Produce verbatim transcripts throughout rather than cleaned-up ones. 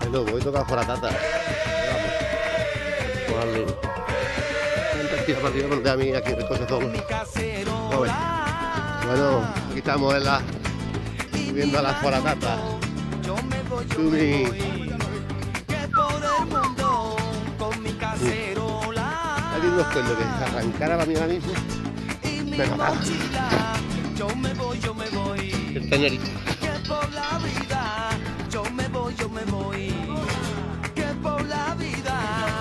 No, voy a tocar fuera tata. Vamos. Tira para arriba, porque a mí aquí recoge todo. Bueno, aquí estamos en la, subiendo a la foratata. Sumi. Hay unos cuernos que se arrancara para mí ahora mismo. Me mataba. El Tenerife. Por la vida, yo me voy, yo me voy. Que por la vida.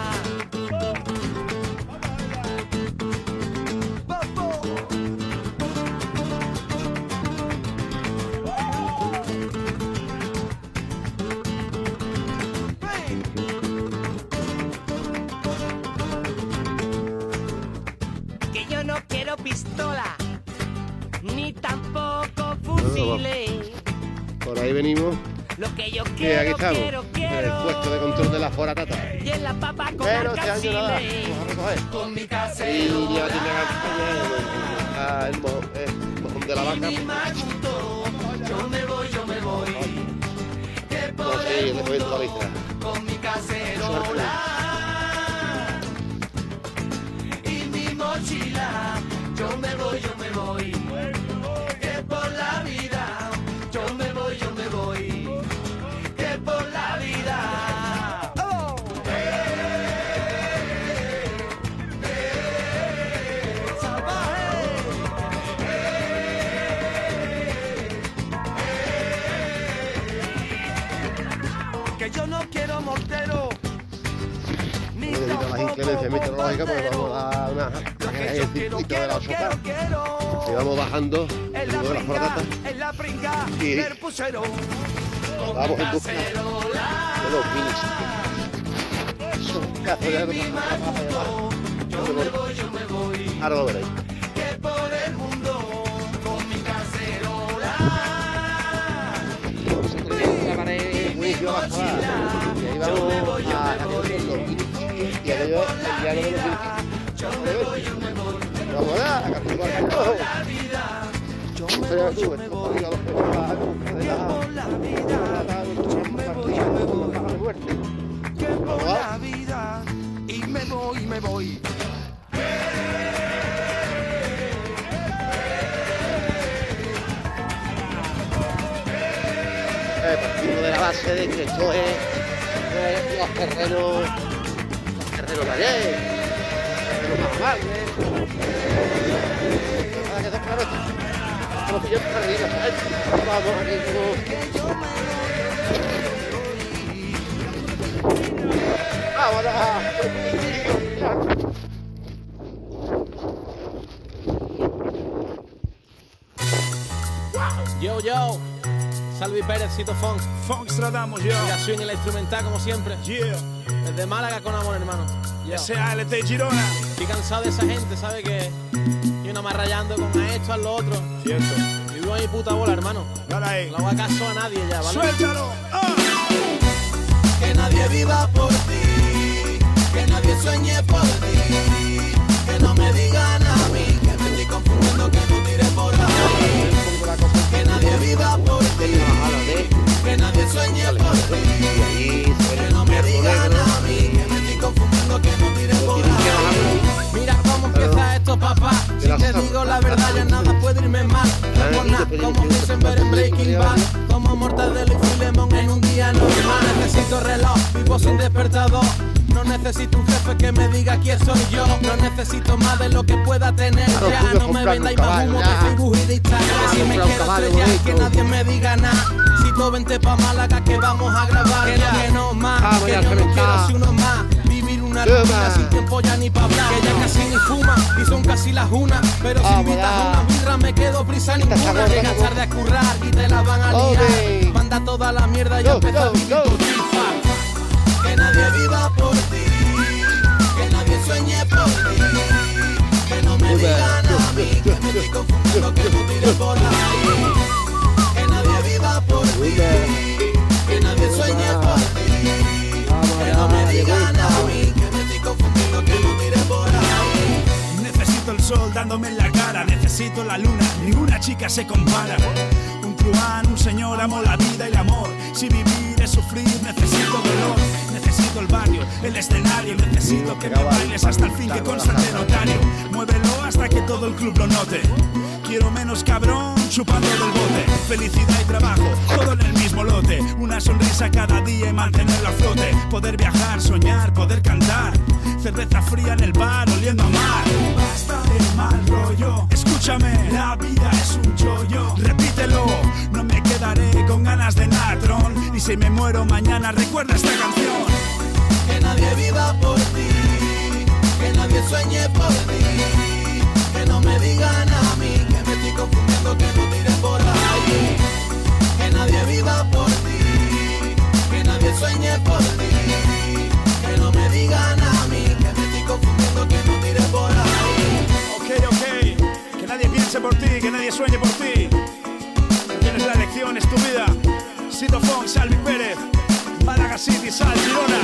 Que yo no quiero pistola, ni tampoco fusiles. Por ahí venimos. Lo que yo Sí, quiero, aquí estamos, quiero, quiero. en el puesto de control de la foratata. Y en la papa con Pero este año nada, alcancile. vamos a recoger. Con mi Y casero. ya tiene la el mo- el mojón de la vaca. Mi maguto, yo me voy, yo me voy. Que No, por sí, el le cogiendo la mundo, vista. con mi cacerola. Y mi mochila, yo me voy, yo me voy. Que por la vida, yo me voy, yo me voy. Que por la vida. ¡Oh! Que yo no quiero mortero, ni Debido a las tampoco inclemencias meteorológicas, pues vamos a dar una Lo que en yo el quiero, circuito de la quiero, Osoca. quiero, quiero. Y vamos bajando el En la mundo de la pringa, foratata. en la pringa Y- del puchero. Vamos en busca de los minis. Son cazos de algo. Yo me voy, yo me voy. Ahora lo veréis. Que por el mundo con mi cacerola. La pared muy baja. Y ahí vamos a hacer los minis. Y aquello es el llano de los minis. Yo me voy, yo me voy. Vamos a dar, a capturar el Por la vida. Yo me voy, yo me voy. Que por la vida. Yo me voy, yo me voy. Que por la vida. Y me voy, me voy. Eh, partimos de la base de que esto es eh, los terrenos, los terrenos de ayer, los terrenos más amables. Para que está claro esto. Estamos pillando perdidos, ¿sabes? Vamos aquí como... Vamos a... Yo, yo, Salvi Pérez, Cito Funk. Funk tratamos yo. La swing y la instrumental como siempre. Yeah. Desde Málaga con amor, hermano. Yo. S A L T Girona. Estoy cansado de esa gente, ¿sabe que yo nada más rayando con a esto, a lo otro? Cierto. Y vivo a mi puta bola, hermano. Dale ahí. No hago caso a nadie ya, ¿vale? Suéltalo. Ah. Que nadie viva por ti, que nadie sueñe por ti, que no me digan a mí, que me estoy confundiendo, que no tire por ahí. Que nadie viva por ti, que nadie sueñe por ti, que no me digan a mí, que me estoy confundiendo, que no tire por ahí. Mira cómo empieza esto, papá. Si te digo la verdad, ya nada puede irme mal. No por nada, como Heisenberg en Breaking Bad. Como Mortadelo y Filemón en un día normal. Necesito reloj, vivo sin despertador. No necesito un jefe que me diga quién soy yo. No necesito más de lo que pueda tener ya. No me vendáis más humo que Facebook y de Instagram. Si me quiero estrellar, que nadie me diga nada. Si tú vente pa' Málaga que vamos a grabar. Que no, que no más, que yo no quiero si uno más. Vivir una rutina sin tiempo ya ni pa' hablar. Que ya casi ni fuma y son casi las una. Pero si invitas a una birra me quedo prisa ninguna. Llegas tarde a currar y te la van a liar. Manda toda la mierda y yo empezó a vivir por ti. Que nadie viva por ti, que nadie sueñe por ti, que no me digan a mí, que me estoy confundiendo, que no tire por ahí. Que nadie viva por ti, que nadie sueñe por ti, que no me digan a mí, que me estoy confundiendo, que no tire por ahí. Necesito el sol dándome en la cara, necesito la luna, ninguna chica se compara. Un truán, un señor, amo la vida y el amor. Si vivir es sufrir, necesito dolor. Necesito el barrio, el escenario. Necesito que me bailes hasta el fin, que conste ante notario. Muévelo hasta que todo el club lo note. Quiero menos cabrón chupando del bote. Felicidad y trabajo, todo en el mismo lote. Una sonrisa cada día y mantenerlo a flote. Poder viajar, soñar, poder cantar. Cerveza fría en el bar, oliendo a mar. Basta de mal rollo. Escúchame, la vida es un chollo. Repítelo, no me quedaré con ganas de natrón. Y si me muero mañana, recuerda esta canción. Que nadie viva por ti, que nadie sueñe por ti, que no me digan a mí que me estoy confundiendo, que no tire por ahí. Que nadie viva por ti, que nadie sueñe por ti, que no me digan a mí que me estoy confundiendo, que no tire por ahí. Ok, ok, que nadie piense por ti, que nadie sueñe por ti. Tienes la elección, es tu vida. Sito Fon, Salvi Pérez, Málaga City, Sal, Girona.